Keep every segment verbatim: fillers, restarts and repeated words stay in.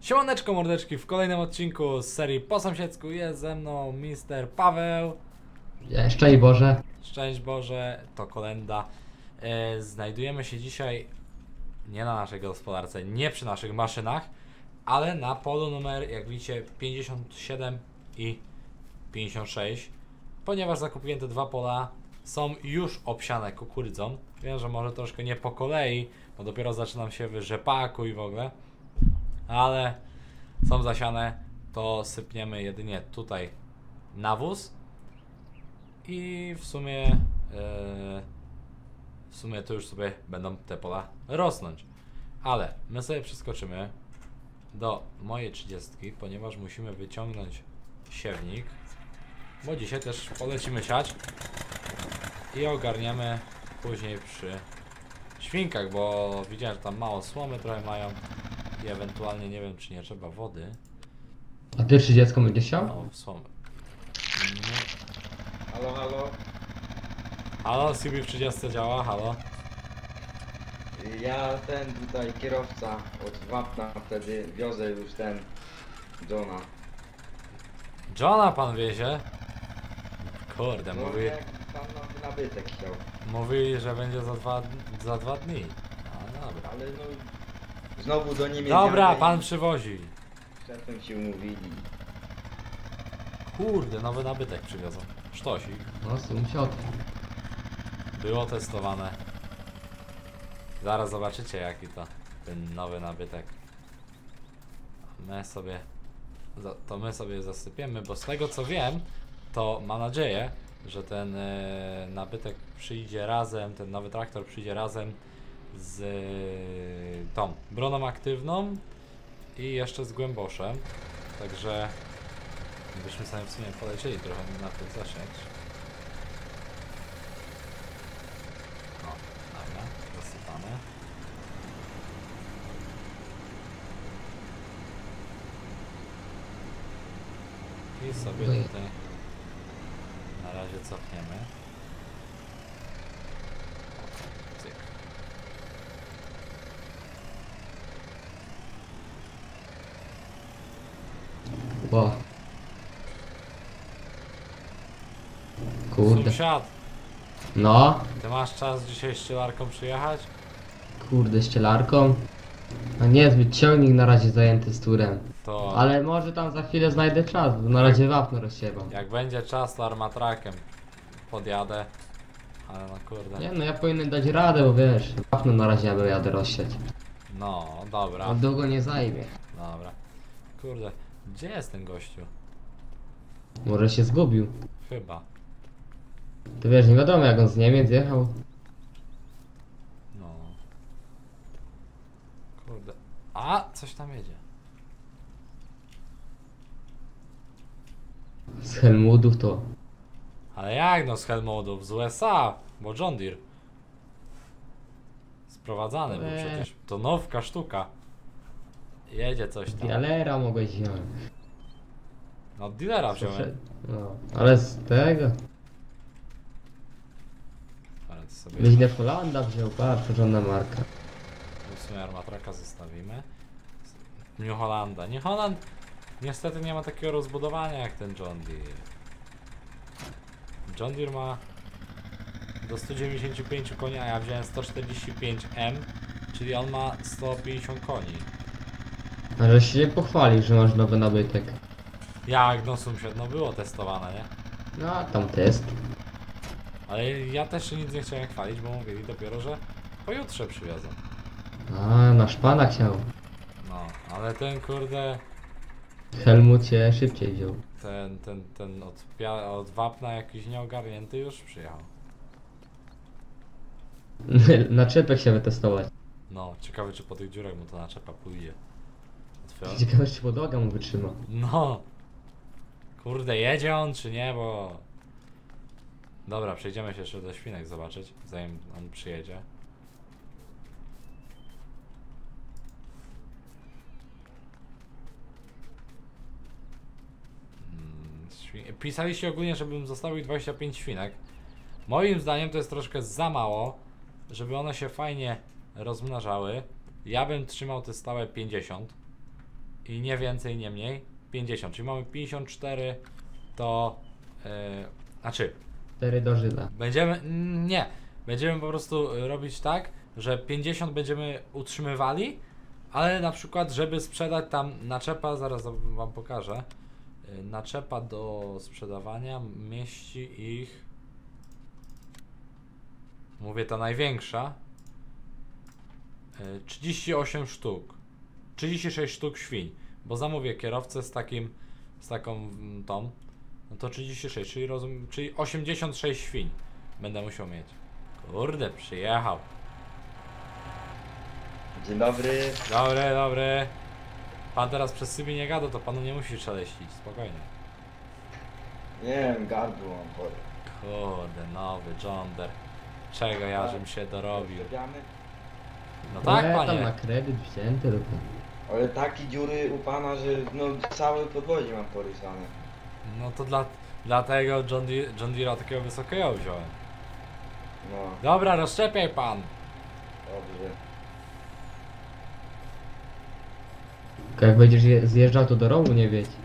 Siemaneczko mordeczki, w kolejnym odcinku z serii Po sąsiedzku jest ze mną mister Paweł. Szczęść Boże. Szczęść Boże, to kolenda. e, Znajdujemy się dzisiaj nie na naszej gospodarce, nie przy naszych maszynach, ale na polu numer, jak widzicie, pięćdziesiąt siedem i pięćdziesiąt sześć. Ponieważ zakupiłem te dwa pola, są już obsiane kukurydzą. Wiem, że może troszkę nie po kolei, bo dopiero zaczynam się w rzepaku i w ogóle, ale są zasiane, to sypniemy jedynie tutaj nawóz i w sumie yy, w sumie to już sobie będą te pola rosnąć. Ale my sobie przeskoczymy do mojej trzydziestki, ponieważ musimy wyciągnąć siewnik, bo dzisiaj też polecimy siać i ogarniemy później przy świnkach, bo widziałem, że tam mało słomy trochę mają i ewentualnie nie wiem, czy nie trzeba wody. A pierwsze dziecko będzie chciał? No, słomy. Halo, halo. Halo, C B w trzydziestce działa, halo. Ja ten tutaj kierowca od Wapna wtedy wiozę już ten Johna. Johna pan wiezie? Kurde, No mówi, jak pan na nabytek chciał. mówi, że będzie za dwa, za dwa dni. No dobra. Ale no znowu do Niemiec. Dobra, jadę pan i przywozi. z szefem się umówili. Kurde, nowy nabytek przywiozą. Sztosik. No, sąsiad. Było testowane. Zaraz zobaczycie, jaki to ten nowy nabytek. My sobie to my sobie zasypiemy, bo z tego co wiem, to mam nadzieję, że ten e, nabytek przyjdzie razem, ten nowy traktor przyjdzie razem z e, tą broną aktywną i jeszcze z głęboszem. Także byśmy sobie w sumie polecieli trochę na tym zasięć. O, dobra, zasypane. I sobie Ojej. tutaj na razie cofniemy. Cyk. Ło. Kurde. Sąsiad, No, ty masz czas dzisiaj ścielarką przyjechać? kurde, ścielarką. No niezbyt, ciągnik na razie zajęty z turem. To Ale może tam za chwilę znajdę czas, bo na razie wapno rozsiewam. jak będzie czas, to armatrakiem podjadę. Ale no kurde. Nie no, ja powinienem dać radę, bo wiesz, wapno na razie ja jadę rozsiać. No, dobra. On długo nie zajmie. Dobra. Kurde, gdzie jest ten gościu? Może się zgubił. Chyba. To wiesz, nie wiadomo jak on z Niemiec jechał. No. Kurde. A, coś tam jedzie. Z Helmutów to... Ale jak no z Helmutów? Z U S A, bo John Deere. Sprowadzany był Eee. przecież. To nowka sztuka. Jedzie coś tam. Dialera mogłeś wziąć. No od dealera wziąłem. No, ale z tego... Ale to sobie Byś nie Holanda wziął, patrz, porządna marka. w sumie armatraka zostawimy. New Hollanda. New Holland niestety nie ma takiego rozbudowania jak ten John Deere. John Deere ma do stu dziewięćdziesięciu pięciu koni, a ja wziąłem sto czterdzieści pięć M, czyli on ma sto pięćdziesiąt koni. Ale się nie pochwalił, że masz nowy nabytek. Jak no sąsiad, no było testowane, nie? No, a tam test. Ale ja też się nic nie chciałem chwalić, bo mówili dopiero, że pojutrze przywiozą. A, na szpana chciał. No, ale ten kurde, Helmut się szybciej wziął. ten, ten, ten od, pia- od wapna jakiś nieogarnięty już przyjechał. Na czepek się wytestować. No, ciekawe czy po tych dziurach mu to naczepa pójdzie. Otwiera- Ciekawe, czy podłoga mu wytrzyma. No. Kurde, jedzie on czy nie, bo... Dobra, przejdziemy się jeszcze do świnek zobaczyć, zanim on przyjedzie. Mm, świ- Pisaliście ogólnie, żebym zostawił dwadzieścia pięć świnek. Moim zdaniem to jest troszkę za mało, żeby one się fajnie rozmnażały. Ja bym trzymał te stałe pięćdziesiąt. i nie więcej, nie mniej, pięćdziesiąt, czyli mamy pięćdziesiąt cztery, to yy, znaczy cztery do Żyda. będziemy, nie, będziemy po prostu robić tak, że pięćdziesiąt będziemy utrzymywali, ale na przykład, żeby sprzedać tam naczepa, zaraz wam pokażę, yy, naczepa do sprzedawania mieści ich, mówię ta największa, yy, trzydzieści osiem sztuk, trzydzieści sześć sztuk świń, bo zamówię kierowcę z takim, z taką mm, tą, no to trzydzieści sześć, czyli, rozum, czyli osiemdziesiąt sześć świń będę musiał mieć. Kurde, przyjechał. Dzień dobry. Dobry, dobry. Pan teraz przez Sybię nie gada, to panu nie musi szeleścić, spokojnie. Nie wiem, gardło mam chory. Kurde, nowy John Deere. Czego ja żem się dorobił. Rozstawiamy? No tak, Nie, tam na panie. kredyt wzięty tylko. Ale takie dziury u pana, że no całe podwozie mam porysane. No to dla, dlatego John Deere, John Deere'a takiego wysokiego wziąłem. No, Dobra, rozszczepiaj pan. dobrze. Tylko jak będziesz je- zjeżdżał, to do rowu nie wiedź.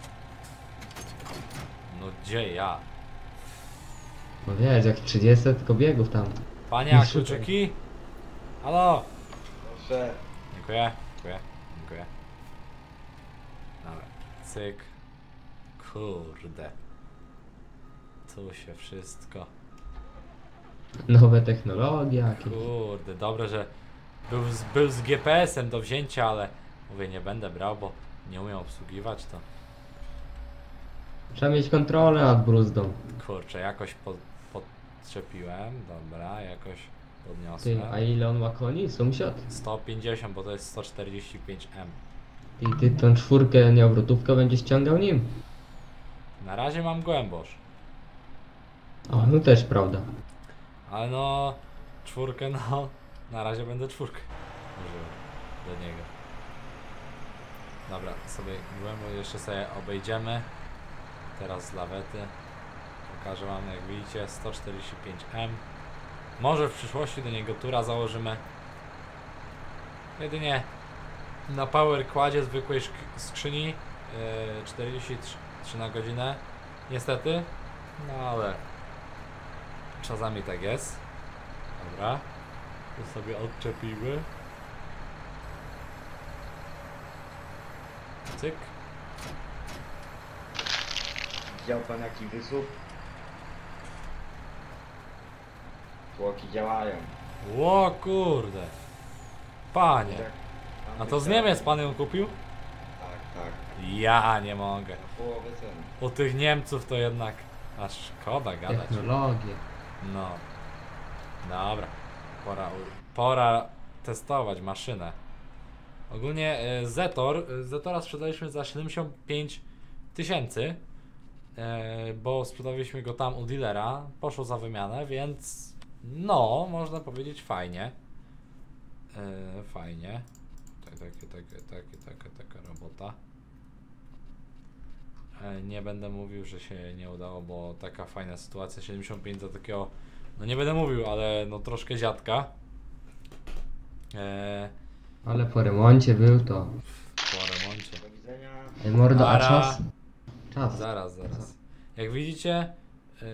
No gdzie ja? No wiesz, jak trzydzieści tylko biegów tam. Panie, a Nie szukaj. kluczyki? Halo? Proszę. Dziękuję, dziękuję, dziękuję. Dobra, cyk. Kurde. Tu się wszystko. Nowe technologie jakieś. Kurde, dobre, że był z, był z G P S-em do wzięcia, ale mówię, nie będę brał, bo nie umiem obsługiwać to. Trzeba mieć kontrolę nad bruzdą. Kurczę, jakoś pod, podczepiłem, dobra, jakoś Ty, podniosłem. a ile on ma koni? Sąsiad? sto pięćdziesiąt, bo to jest sto czterdzieści pięć M. I ty tą czwórkę, nieobrotówkę będziesz ściągał nim? Na razie mam głębosz, O, no też prawda. ale no czwórkę, no na razie będę czwórkę używał do niego. Dobra, sobie głębo jeszcze sobie obejdziemy. Teraz z lawety. Pokażę wam, jak widzicie, sto czterdzieści pięć M. Może w przyszłości do niego tura założymy. Jedynie na power kładzie zwykłej szk- skrzyni yy, czterdzieści trzy na godzinę. Niestety. No ale czasami tak jest. Dobra. Tu sobie odczepimy. Cyk. Widział pan jaki wysłup? Tłoki działają. Ło kurde. Panie. Jak pan A to z myślał- Niemiec pan ją kupił? Tak, tak. Ja nie mogę. Na połowę ceny. U tych Niemców to jednak aż szkoda gadać. Technologie. No. Dobra. Pora, u- pora testować maszynę. Ogólnie e, Zetor, e, Zetora sprzedaliśmy za siedemdziesiąt pięć tysięcy, e, bo sprzedaliśmy go tam u dealera, poszło za wymianę, więc no, można powiedzieć fajnie. E, fajnie. Tak, takie, takie, takie, taka, taka robota. E, nie będę mówił, że się nie udało, bo taka fajna sytuacja, siedemdziesiąt pięć za takiego, no nie będę mówił, ale no troszkę dziadka. E, Ale po remoncie był to. po remoncie. Do widzenia. Ej mordo, a Ara. czas? Czas. Zaraz, zaraz. Jak widzicie, yy,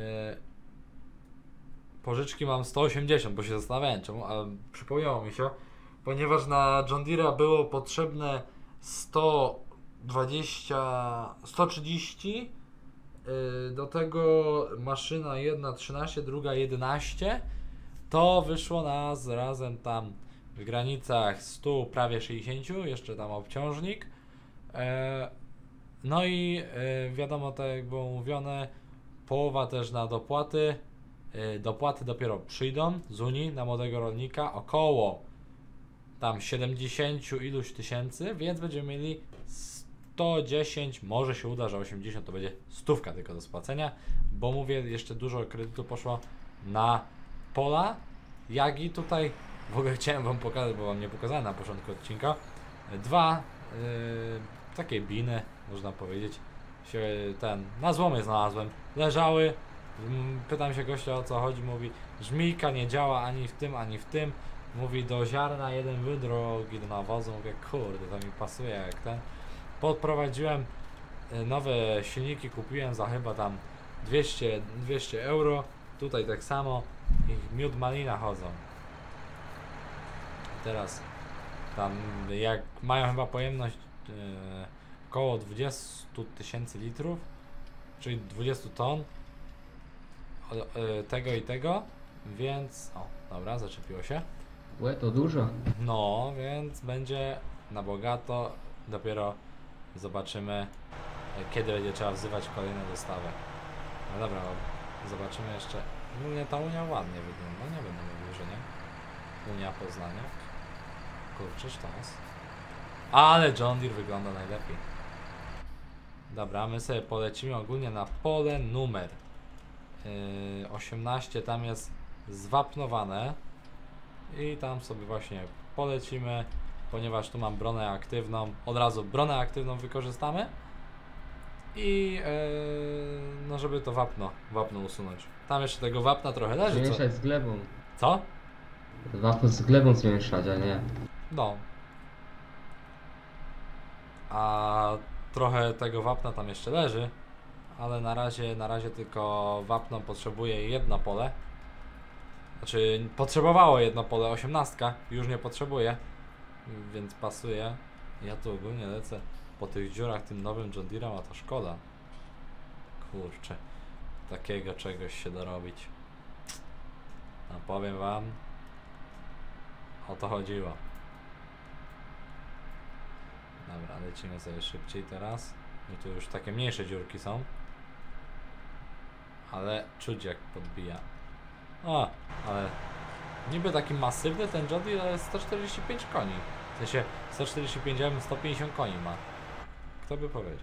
pożyczki mam sto osiemdziesiąt, bo się zastanawiałem czemu, ale przypomniało mi się, ponieważ na John Deere'a było potrzebne sto dwadzieścia, sto trzydzieści, yy, do tego maszyna jedna trzynaście, druga jedenaście, to wyszło nas razem tam w granicach stu, prawie sześćdziesięciu, jeszcze tam obciążnik. E, no i e, wiadomo, tak jak było mówione, połowa też na dopłaty. E, dopłaty dopiero przyjdą z Unii na młodego rolnika, około tam siedemdziesiąt iluś tysięcy, więc będziemy mieli sto dziesięć, może się uda, że osiemdziesiąt to będzie stówka tylko do spłacenia, bo mówię, jeszcze dużo kredytu poszło na pola, jak i tutaj w ogóle chciałem wam pokazać, bo wam nie pokazałem na początku odcinka, dwa yy, takie biny, można powiedzieć, się ten, na złomie znalazłem, leżały, mm, pytam się gościa o co chodzi, mówi, żmijka nie działa ani w tym, ani w tym, mówi do ziarna jeden wydrogi do nawozu, mówię, kurde, to mi pasuje jak ten, podprowadziłem y, nowe silniki, kupiłem za chyba tam dwieście, dwieście euro. Tutaj tak samo ich miód malina chodzą. Teraz tam jak mają chyba pojemność yy, około dwadzieścia tysięcy litrów, czyli dwadzieścia ton o, yy, tego i tego, więc o, dobra, zaczepiło się. Łe, to dużo. No, więc będzie na bogato. Dopiero zobaczymy, kiedy będzie trzeba wzywać kolejne dostawy. No dobra, zobaczymy jeszcze. Ogólnie ta Unia ładnie wygląda, nie będę mówił, że nie. Unia Poznania. Kurczę, sztos. Ale John Deere wygląda najlepiej. Dobra, my sobie polecimy ogólnie na pole numer yy, osiemnaście, tam jest zwapnowane. I tam sobie właśnie polecimy, ponieważ tu mam bronę aktywną. Od razu bronę aktywną wykorzystamy. I yy, no żeby to wapno, wapno usunąć. Tam jeszcze tego wapna trochę leży, co? Zmieszać z glebą. Co? Wapno z glebą zmieszać, a nie. No. A trochę tego wapna tam jeszcze leży, ale na razie, na razie tylko wapno potrzebuje jedno pole. Znaczy potrzebowało jedno pole, osiemnastka, już nie potrzebuje, więc pasuje. Ja tu ogólnie lecę po tych dziurach tym nowym John Deere'em, a to szkoda. Kurczę, takiego czegoś się dorobić. No powiem wam, o to chodziło. Dobra, lecimy sobie szybciej teraz. I tu już takie mniejsze dziurki są. Ale czuć jak podbija. O, ale niby taki masywny ten John Deere, ale sto czterdzieści pięć koni. W sensie sto czterdzieści pięć, a sto pięćdziesiąt koni ma. Kto by powiedział?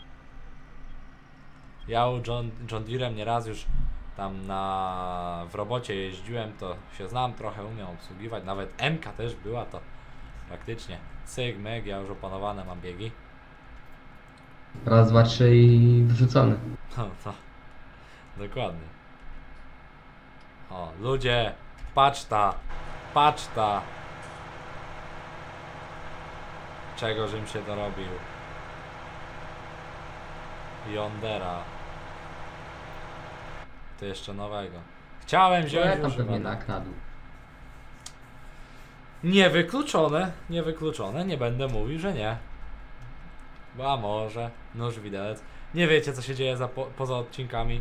Ja u John, John Deere'em nieraz już tam na, w robocie jeździłem, to się znam, trochę umiem obsługiwać. Nawet M K też była, to praktycznie cyk, myk, ja już opanowane mam biegi. Raz, dwa, trzy i wrzucony. No, to dokładnie. O, ludzie, paczta, paczta. Czego żem się dorobił? Yondera. To jeszcze nowego. Chciałem Ja wziąć tam już pewnie chyba. nakradł. Niewykluczone, niewykluczone, nie będę mówił, że nie. Bo a może, nóż widelec. Nie wiecie co się dzieje za po, poza odcinkami.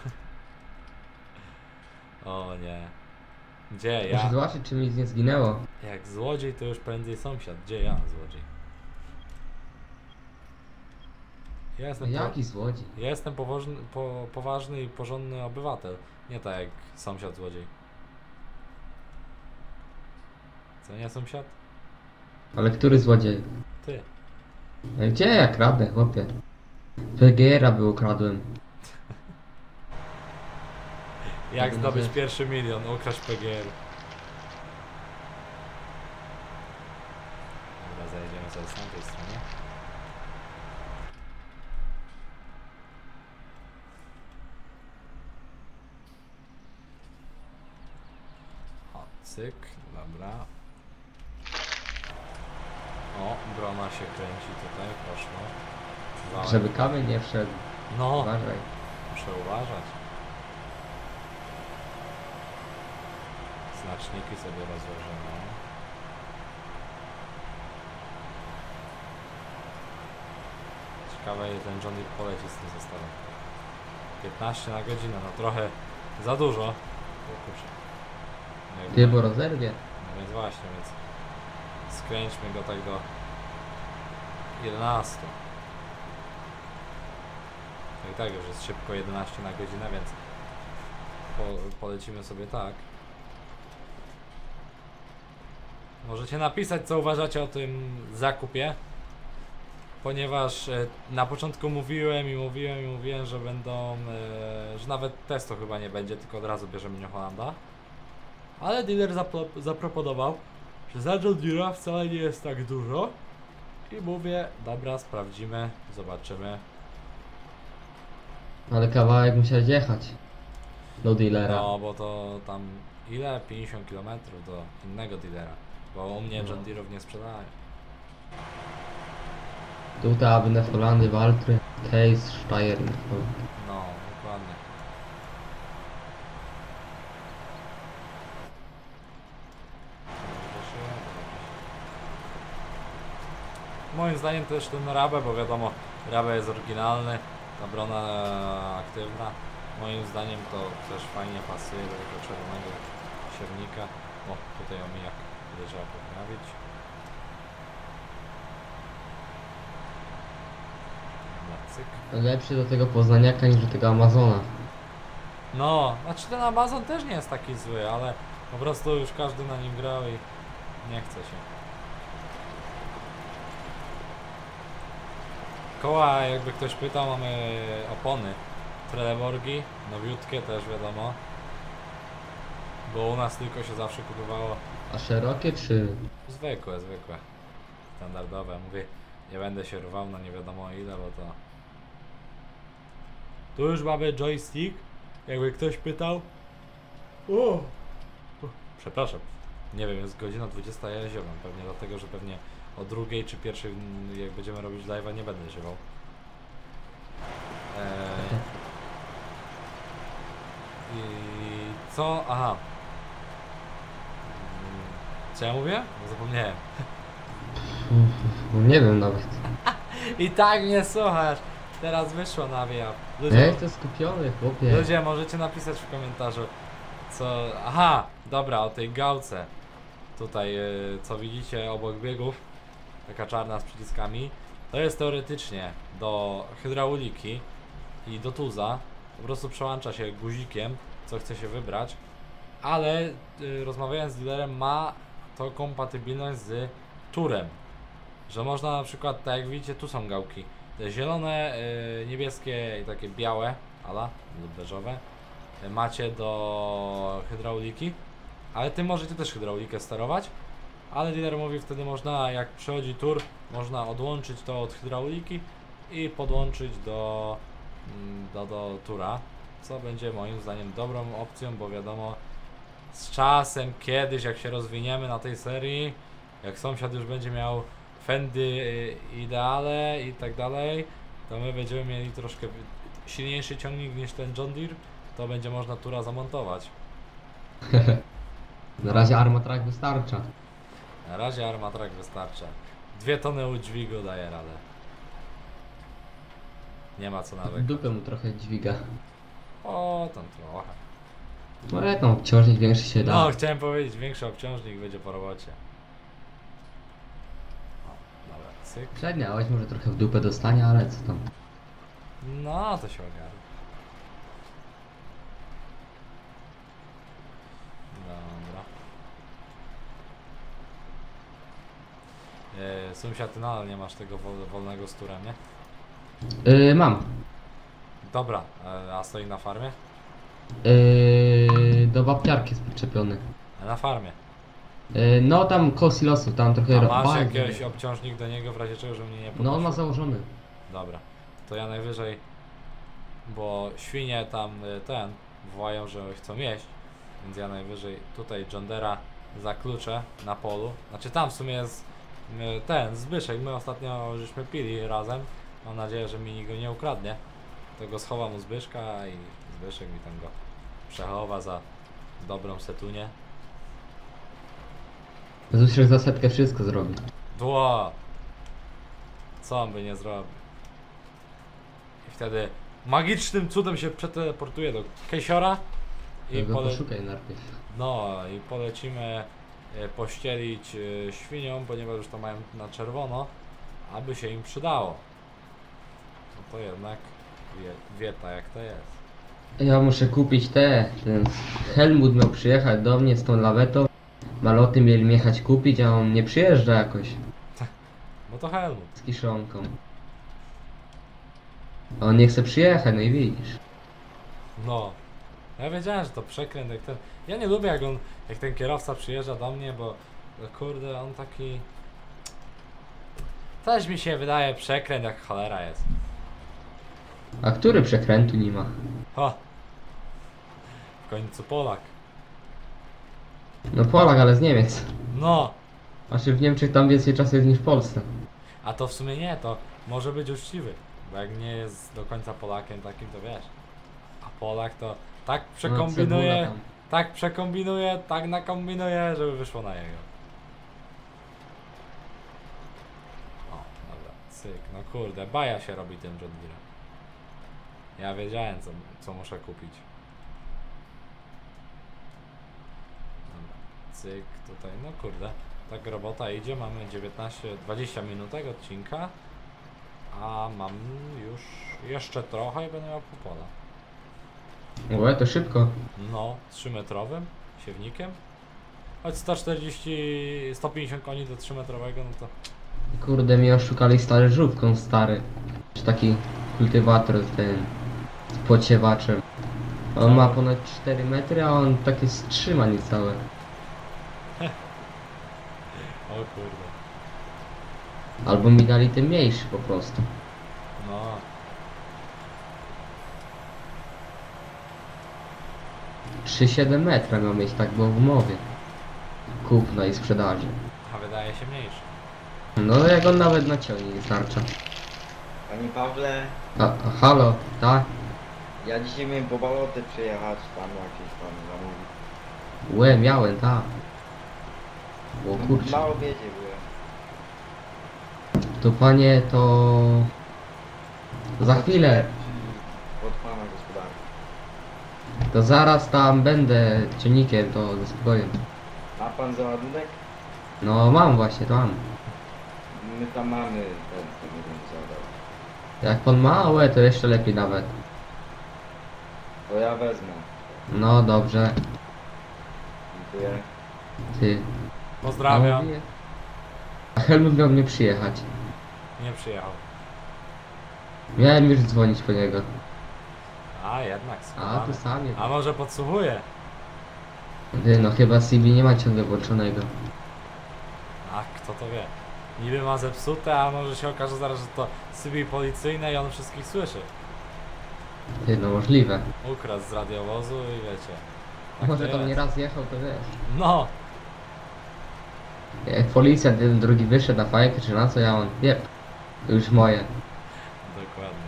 O nie. Gdzie Muszę ja? zobaczyć, czy mi nic nie zginęło. Jak złodziej to już prędzej sąsiad. Gdzie ja złodziej? Ja jestem, po, Jaki złodziej? ja jestem poważny, po, poważny i porządny obywatel. Nie tak jak sąsiad złodziej. Co nie sąsiad? Ale który złodziej? Ty. No gdzie ja kradę, chłopie? P G R-a by ukradłem. Jak Tego zdobyć nie. pierwszy milion? Ukraść P G R. Dobra, zajedziemy sobie z tamtej strony. O, cyk, dobra. O, brona się kręci tutaj, poszło. Wałem. Żeby kamień nie wszedł. No, Uważaj. muszę uważać. Znaczniki sobie rozłożymy. Ciekawe ile ten John Deere poleci z tym zestawem. piętnaście na godzinę, no trochę za dużo. O kurczę. Jak Ty, ma- bo rozerwie. No więc właśnie, więc skręćmy go tak do jedenastu. No i tak już jest szybko jedenaście na godzinę, więc po, polecimy sobie tak. Możecie napisać co uważacie o tym zakupie, ponieważ e, na początku mówiłem i mówiłem i mówiłem, że będą, e, że nawet testu chyba nie będzie, tylko od razu bierzemy New Hollanda. Ale dealer zapro zaproponował, że za John Deere'a wcale nie jest tak dużo. I mówię, dobra, sprawdzimy, zobaczymy. Ale kawałek musiałeś jechać. Do dealera. No, bo to tam ile? pięćdziesiąt kilometrów do innego dealera. Bo u mnie No. John Deere'ów nie sprzedają. Tutaj aby Nefolandy, Waltry, Case, Steyr. No, dokładnie. Moim zdaniem też ten Rabe, bo wiadomo, Rabe jest oryginalny, ta brona e, aktywna. Moim zdaniem to też fajnie pasuje do tego czerwonego siernika. O, tutaj omijak, który trzeba poprawić. Dobra, cyk. Lepszy do tego Poznaniaka niż do tego Amazona. No, znaczy ten Amazon też nie jest taki zły, ale po prostu już każdy na nim grał i nie chce się. Koła, jakby ktoś pytał, mamy opony Trelleborgi, nowiutkie też wiadomo. Bo u nas tylko się zawsze kupowało A szerokie czy... zwykłe, zwykłe, standardowe. Mówię, nie będę się rwał na nie wiadomo ile, bo to... Tu już mamy joystick, jakby ktoś pytał. O! Przepraszam, nie wiem, jest godzina dwudziesta, ja ziewam, pewnie dlatego, że pewnie o drugiej czy pierwszej, jak będziemy robić live'a, nie będę ziewał. Eee... I co? Aha. Mm, Co ja mówię? Zapomniałem. Nie wiem nawet. I tak mnie słuchasz. Teraz wyszło na wyjaw. Ja Ludzie, jestem skupiony, chłopie. ludzie, możecie napisać w komentarzu, co... Aha, dobra, o tej gałce. Tutaj, yy, co widzicie obok biegów, taka czarna z przyciskami, to jest teoretycznie do hydrauliki i do tuza. Po prostu przełącza się guzikiem, co chce się wybrać, ale yy, rozmawiając z dealerem, ma to kompatybilność z turem, że można na przykład, tak jak widzicie, tu są gałki, te zielone, yy, niebieskie i takie białe, ala lub beżowe, yy, macie do hydrauliki, ale tym możecie też hydraulikę sterować, ale dealer mówi, wtedy można, jak przychodzi tur, można odłączyć to od hydrauliki i podłączyć do, mm, do, do tura, co będzie moim zdaniem dobrą opcją, bo wiadomo, z czasem, kiedyś jak się rozwiniemy na tej serii, jak sąsiad już będzie miał Fendy y, ideale i tak dalej, to my będziemy mieli troszkę silniejszy ciągnik niż ten John Deere, to będzie można tura zamontować. Na razie Armatrak wystarcza. Na razie Armatrak wystarcza. Dwie tony udźwigu daje radę. Nie ma co nawet. Dupę mu trochę dźwiga. O, tam trochę. No jak no, obciążnik większy się da. No, chciałem powiedzieć, większy obciążnik będzie po robocie. O, dobra, cyk. Przednia, może trochę w dupę dostanie, ale co tam. No, to się ogarnie. Dobra. Eee, sąsiad, ty nadal nie masz tego wol wolnego z turem, nie? Yy, mam. Dobra, e, a stoi na farmie? Yy, do babciarki jest przyczepiony. A na farmie. Yy, no tam koło silosu, tam trochę... A ro- masz bardzo- jakiegoś obciążnik do niego w razie czego, żeby mnie nie podnosił? No on ma założony. Dobra, to ja najwyżej, bo świnie tam y, ten wołają, że chcą jeść, więc ja najwyżej tutaj John Deere'a zakluczę na polu. Znaczy tam w sumie jest y, ten Zbyszek, my ostatnio żeśmy pili razem. Mam nadzieję, że mi go nie ukradnie. To go schowam u Zbyszka i Zbyszek mi tam go przechowa za dobrą setunię. Zusiek za setkę wszystko zrobi. Dło! Co on by nie zrobił? I wtedy magicznym cudem się przeteleportuje do Kejsiora i, I go pole... poszukaj najpierw. no, i polecimy e, pościelić e, świniom, ponieważ już to mają na czerwono, aby się im przydało. No to jednak wie, wieta jak to jest. Ja muszę kupić te, ten Helmut miał przyjechać do mnie z tą lawetą. Maloty mieli mi jechać kupić, a on nie przyjeżdża jakoś Bo to Helmut. z kiszonką. A on nie chce przyjechać, no i widzisz. No. Ja wiedziałem, że to przekręt jak ten. Ja nie lubię jak on, jak ten kierowca przyjeżdża do mnie, bo no kurde, on taki. Też mi się wydaje przekręt jak cholera jest. A który przekrętu nie ma? Ho! W końcu Polak. No Polak, ale z Niemiec. No! Znaczy w Niemczech tam więcej czasu jest niż w Polsce. A to w sumie nie, to może być uczciwy. Bo jak nie jest do końca Polakiem takim, to wiesz. A Polak to tak No, przekombinuje, cebula tam. tak przekombinuje, tak nakombinuje, żeby wyszło na jego. O, dobra, cyk, no kurde, baja się robi tym John Deere. Ja wiedziałem, co, co muszę kupić. Dobra, cyk, tutaj, no kurde, tak robota idzie, mamy dziewiętnaście dwadzieścia minutek odcinka, a mam już jeszcze trochę i będę miał pół pola. Łe, to szybko. No, trzymetrowym siewnikiem. Choć sto czterdzieści, sto pięćdziesiąt koni do trzymetrowego, no to Kurde, mnie oszukali stary żółwką, stary. Czy taki kultywator z tym, z podsiewaczem. On ma ponad cztery metry, a on takie strzyma niecałe. o kurde. Albo mi dali ten mniejszy po prostu. No, trzy przecinek siedem metra miał mieć, tak było w umowie. Kupna i sprzedaży. a wydaje się mniejszy. No jak on nawet na ciągnik nie starcza. Panie Pawle, A, a halo, tak? ja dzisiaj miałem po baloty przyjechać, tam jakieś pan zamówił. Łe, miałem, tak. O kurczę. Na obiedzie byłem. To panie, to... Za chwilę. Od pana gospodarza. To zaraz tam będę ciągnikiem, to ze spokojem. Ma pan załadunek? No mam właśnie, to mam. My tam mamy ten, co nie wiem zadał. Jak pan ma, łe, to jeszcze lepiej nawet. To ja wezmę. No dobrze, Dziękuję. ty. Pozdrawiam. A mówię- A Helmut miał mnie przyjechać. Nie przyjechał. Miałem już dzwonić po niego. A jednak, A schowany. tu sam jest. A może podsłuchuje? Ty, no chyba C B nie ma ciągle włączonego. Ach, kto to wie. Niby ma zepsute, a może się okaże zaraz, że to C B policyjne i on wszystkich słyszy. Ty, no możliwe. Ukradł z radiowozu i wiecie. Tak Może to tam jest. nie raz jechał, to wiesz. No, Jak policjant jeden drugi wyszedł na fajkę czy na co, ja on, jep. To już moje. dokładnie.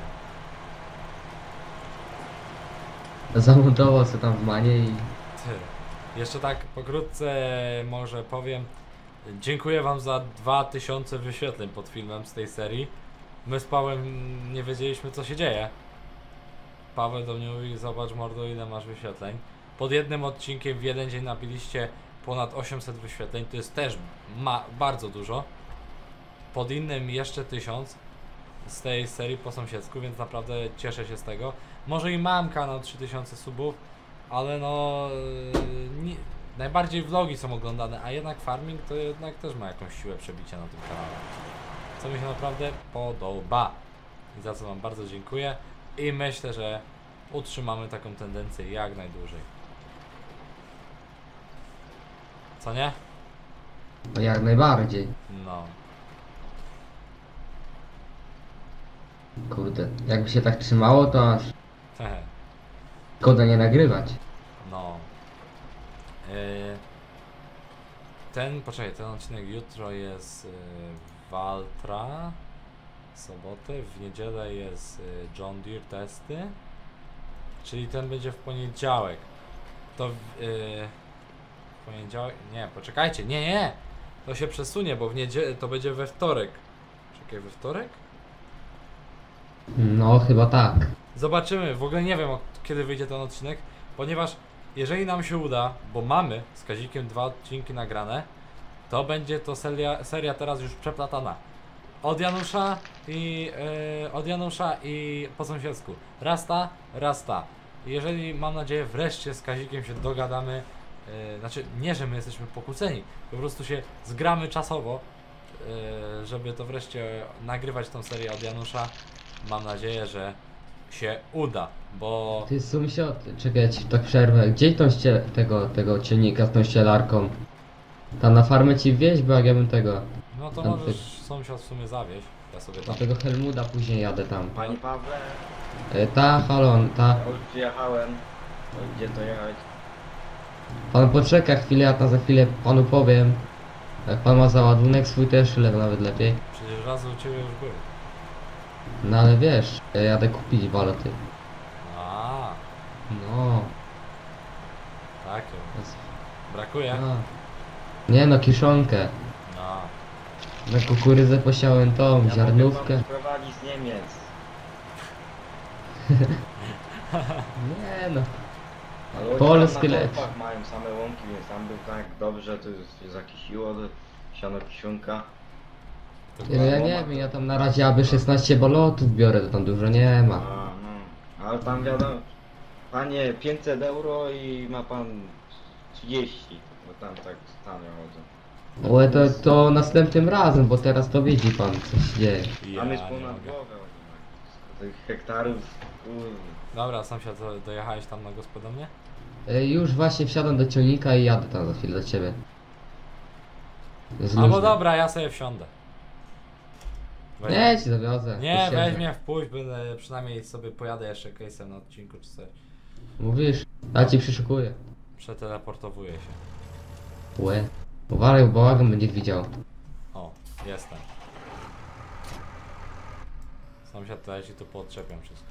Zamontował sobie tam w manie i... Ty. Jeszcze tak pokrótce może powiem. Dziękuję wam za dwa tysiące wyświetleń pod filmem z tej serii. My z Pawłem nie wiedzieliśmy, co się dzieje. Paweł do mnie mówi, zobacz mordo, ile masz wyświetleń. Pod jednym odcinkiem w jeden dzień nabiliście ponad osiemset wyświetleń, to jest też ma bardzo dużo. Pod innym jeszcze tysiąc z tej serii po sąsiedzku, więc naprawdę cieszę się z tego. Może i mam kanał trzy tysiące subów, ale no yy, nie, najbardziej vlogi są oglądane, a jednak farming to jednak też ma jakąś siłę przebicia na tym kanale. Co mi się naprawdę podoba. I za co wam bardzo dziękuję. I myślę, że utrzymamy taką tendencję jak najdłużej. Co nie? No jak najbardziej. No. Kurde, jakby się tak trzymało, to aż Hehe. szkoda nie nagrywać. No. Yy, ten, poczekaj, ten odcinek jutro jest yy, Waltra. W sobotę, w niedzielę jest yy, John Deere testy. Czyli ten będzie w poniedziałek. To w, yy, w poniedziałek. Nie, poczekajcie, nie, nie! To się przesunie, bo w niedzielę to będzie we wtorek. Czekaj, we wtorek? No chyba tak. Zobaczymy, w ogóle nie wiem od kiedy wyjdzie ten odcinek, ponieważ jeżeli nam się uda, bo mamy z Kazikiem dwa odcinki nagrane, to będzie to seria, seria teraz już przeplatana. Od Janusza i yy, od Janusza i po sąsiedzku. Raz ta, raz ta. Jeżeli mam nadzieję wreszcie z Kazikiem się dogadamy, yy, znaczy nie, że my jesteśmy pokłóceni, po prostu się zgramy czasowo, yy, żeby to wreszcie nagrywać tą serię od Janusza. Mam nadzieję, że się uda, bo Ty sąsiad, czekaj, ja ci tak przerwę. Gdzie tą ście, tego, tego ciągnika z tą ścielarką? Tam na farmę ci wieźć, bo jak ja bym tego... no to tam możesz sąsiad w sumie zawieźć. Ja sobie Do tam. tego Helmuda później jadę tam. Panie Pawle, E, ta, halon, ta. ja już przyjechałem. No, gdzie to jechać? Pan poczeka chwilę, ja tam za chwilę panu powiem. Jak pan ma załadunek swój, też le, nawet lepiej. Przecież raz u ciebie już był. No ale wiesz, ja jadę kupić baloty. A, No. tak. jest- Brakuje? A. Nie no, kiszonkę. No. Na kukurydzę posiałem tą, Ja ziarnówkę. mogę wam sprowadzić z Niemiec. Nie no. Ale oni Polskie tam na lepsze. torfach mają same łąki, więc tam był tak dobrze, to jest, jest zakisiło, siano kiszonka. To Ja, ja nie wiem, ja tam na razie aby szesnaście balotów biorę, to tam dużo nie A, ma. no. Ale tam wiadomo, panie pięćset euro i ma pan trzydzieści, bo tam tak tanio chodzą. Ale to, to następnym razem, bo teraz to widzi pan co się dzieje. Ja Tam jest nie ponad mogę. głowę oni mają. Tych hektarów, kurde. Dobra, sąsiad, to dojechałeś tam na gospę do mnie? E, Już właśnie wsiadam do ciągnika i jadę tam za chwilę do ciebie. Jest Albo luźno. dobra, ja sobie wsiądę. Weź- Nie, ci zawiozę. Nie, Posiedzę. weź mnie wpuść, będę przynajmniej sobie pojadę jeszcze case'em na odcinku czy coś. Mówisz, ja ci przyszykuję. Przeteleportowuję się. Łe. Uważaj, bo bałagan będzie widział. O, jestem. Sąsiad, to ja ci tu podczepiam wszystko.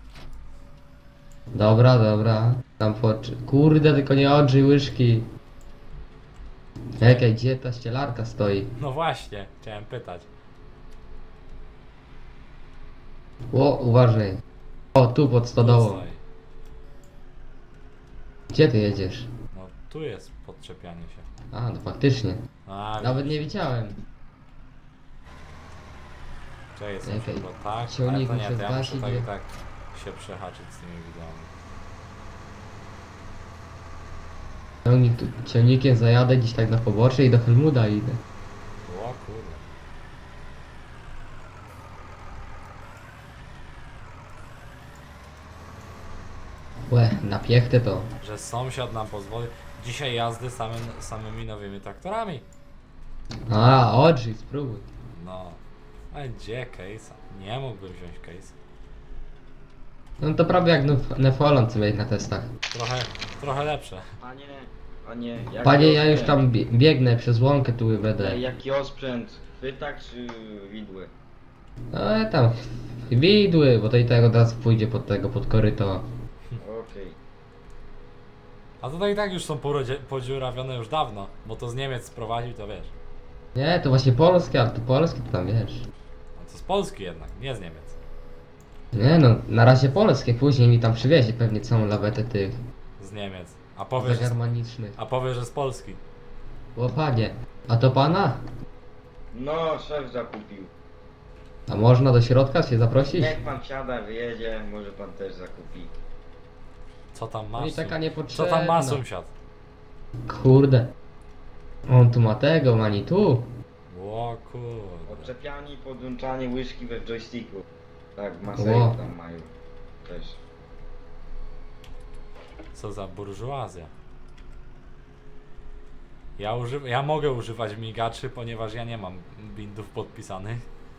Dobra, dobra. Tam po... Kurde, tylko nie odżyj łyżki. Czekaj, gdzie ta ścielarka stoi? No właśnie, chciałem pytać. O, uważaj. O, tu pod stodołą. Stoi. Gdzie ty jedziesz? No tu jest podczepianie się. A, no faktycznie. A, Nawet widzisz. nie widziałem. Czekaj, Czekaj, sąsiad, bo tak, ale ciągnik to nie, muszę to ja muszę zgasić, tak i nie? tak się przehaczyć z tymi widłami. Ciągnik, tu, ciągnikiem zajadę gdzieś tak na pobocze i do Helmuda idę. O kurde. Łe, na piechtę to. Że sąsiad nam pozwoli. Dzisiaj jazdy samym, samymi nowymi traktorami. A, odżyj, spróbuj. No. A gdzie case'a? Nie mógłbym wziąć case. No to prawie jak Nef- Nefolan co mieć na testach. Trochę, trochę lepsze. Panie, panie, jaki Panie, ja już osprzęt? tam bie- biegnę przez łąkę tu będę. Ej, Jaki osprzęt? Chwytak czy widły? No i tam widły, bo to i tak od razu pójdzie pod tego, pod koryto. Okej. A tutaj i tak już są porodzie- podziurawione już dawno, bo to z Niemiec sprowadził, to wiesz. Nie, to właśnie polskie, ale to polskie to tam wiesz. A to z Polski jednak, nie z Niemiec. Nie no, na razie polskie, później mi tam przywiezie pewnie całą lawetę tych Z Niemiec. A powie, że, zagermanicznych. a powie, że z Polski. O panie, a to pana? No, szef zakupił. A można do środka się zaprosić? Jak pan wsiada, wyjedzie, może pan też zakupi. Co tam No masz? i taka Co niepotrzebna. tam ma sąsiad? Kurde. On tu ma tego, mani tu. O kurde. Odczepianie i podłączanie łyżki we joysticku. Tak, Ło. Maseju tam mają. Też. Co za burżuazja. Ja, uży... ja mogę używać migaczy, ponieważ ja nie mam bindów podpisanych.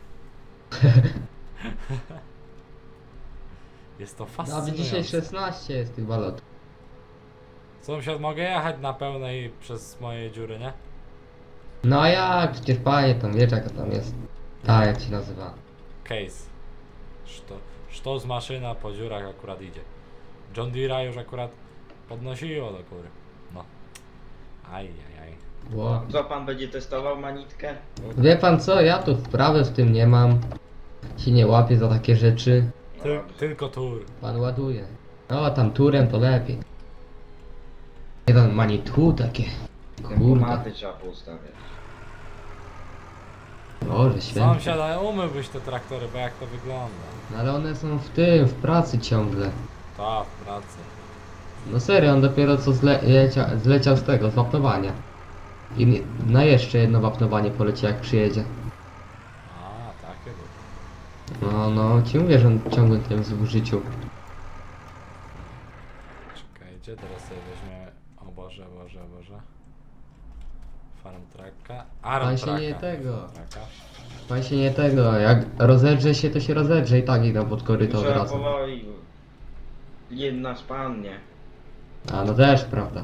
Jest to Nawet fascynujące. dzisiaj szesnaście jest tych balotów. Sąsiad, mogę jechać na pełnej przez moje dziury, nie? No a jak? Przecież panie tam wiesz jaka tam jest. Ta jak się nazywa. Case. Szto, sztos maszyna po dziurach akurat idzie. John Deere'a już akurat podnosiło do góry. No. Aj, aj, aj. Ło. Co pan będzie testował manitkę? Wie pan co, ja tu wprawy w tym nie mam. Się nie łapię za takie rzeczy. Ty, Dobrze. tylko tur. Pan ładuje. No tam turem to lepiej. Jeden manitu takie. Kurde. Tempomaty trzeba poustawiać. Boże święty. Sąsiad, ale umyłbyś te traktory, bo jak to wygląda? No ale one są w tym, w pracy ciągle. Ta, w pracy. No serio, on dopiero co zlecia, zleciał z tego, z wapnowania. I nie- na jeszcze jedno wapnowanie poleci jak przyjedzie. A, takie było. No, no, ci mówię, że on ciągle tym jest w użyciu. Czekaj, gdzie teraz sobie weźmiemy... O Boże, Boże, Boże. Farm tracka. Arm Pan się tracka. nie tego. Farm tracka. Pan się nie tego, jak rozedrze się, to się rozedrze i tak idą pod koryto od Trzeba razu. powoli. Jedna spannie. A no też, prawda.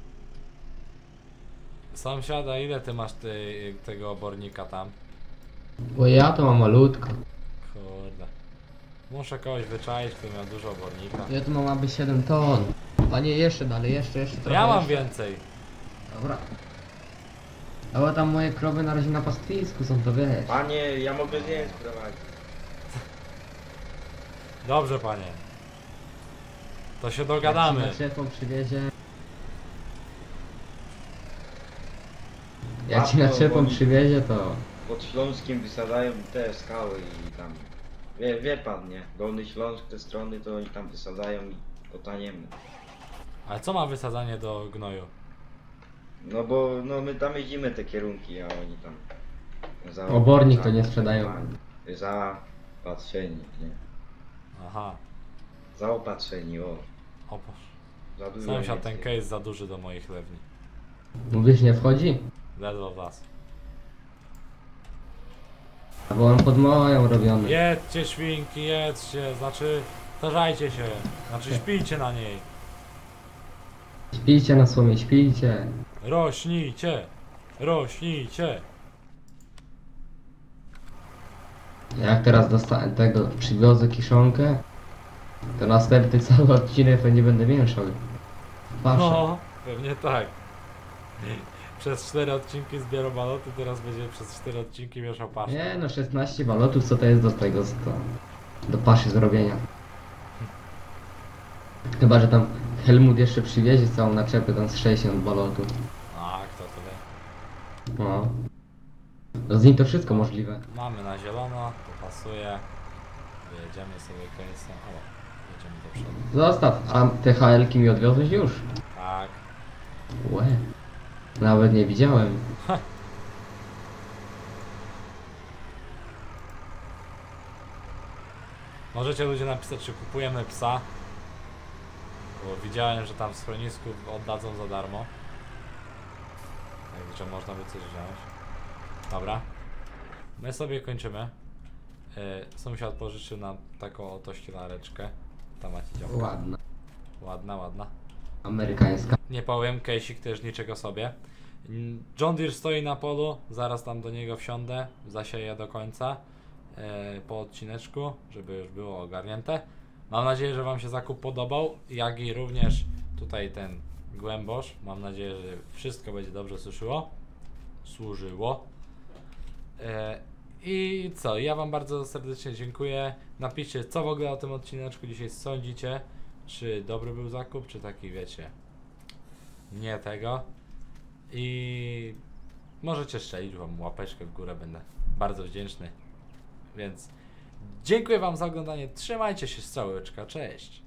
Sąsiada, ile ty masz ty, tego obornika tam? Bo ja to mam malutko. Kurde. Muszę kogoś wyczaić, kto miał dużo obornika. Ja tu mam aby siedem ton. Panie, jeszcze dalej, jeszcze, jeszcze trochę. Ja mam jeszcze. więcej. Dobra. A bo tam moje krowy na razie na pastwisku są, to wiesz. Panie, ja mogę z niej sprowadzić. Dobrze, panie. To się Jak dogadamy. ci naczepą przywiezie... Jak ci Łatwo, naczepą bo- przywiezie, to... Pod Śląskiem wysadzają te skały i tam... Wie, wie pan, nie? Dolny Śląsk, te strony, to oni tam wysadzają i potaniemy. Ale co ma wysadzanie do gnoju? No bo no my tam jeździmy te kierunki, a oni tam... Za, Obornik to nie sprzedają. Zaopatrzeni, nie? Aha. Zaopatrzeni, o. O Boże. Za dużo Sąsiad, ten więcej. case za duży do moich lewni. Mówisz, nie wchodzi? Ledwo w las. Bo on pod moją robiony. Jedźcie świnki, jedźcie, znaczy starzajcie się, znaczy śpijcie na niej. Śpijcie na słomie, śpijcie. Rośnijcie, rośnijcie. Jak teraz dostanę tego, przywiozę kiszonkę, to następny cały odcinek to nie będę mieszał. Patrzę. No, pewnie tak. Przez cztery odcinki zbierał baloty, teraz będzie przez cztery odcinki mieszał paszę. Nie no, szesnaście balotów, co to jest do tego, co to, do paszy zrobienia. Chyba, że tam Helmut jeszcze przywiezie całą naczepę, tam z sześćdziesiąt balotów. A, kto to wie. No. No z nim to wszystko możliwe. Mamy na zielono, to pasuje. Wyjedziemy sobie case'em. O, jedziemy do przodu. Zostaw, a te H L-ki mi odwiozłeś już? Tak. Łe. Nawet nie widziałem. Możecie ludzie napisać, czy kupujemy psa. Bo widziałem, że tam w schronisku oddadzą za darmo. Także można by coś wziąć. Dobra. My sobie kończymy. Yy, sąsiad pożyczył nam taką oto ścielareczkę. Tam macie działkę. Ładna. Ładna, ładna. Amerykańska. Nie powiem, Kejsik też niczego sobie. Mm, John Deere stoi na polu, zaraz tam do niego wsiądę, zasieję do końca e, po odcineczku, żeby już było ogarnięte. Mam nadzieję, że Wam się zakup podobał, jak i również tutaj ten głębosz. Mam nadzieję, że wszystko będzie dobrze suszyło. Służyło. E, I co, ja Wam bardzo serdecznie dziękuję. Napiszcie, co w ogóle o tym odcineczku dzisiaj sądzicie. Czy dobry był zakup, czy taki, wiecie, nie tego. I możecie strzelić Wam łapeczkę w górę, będę bardzo wdzięczny. Więc dziękuję Wam za oglądanie, trzymajcie się, strzałeczka, cześć!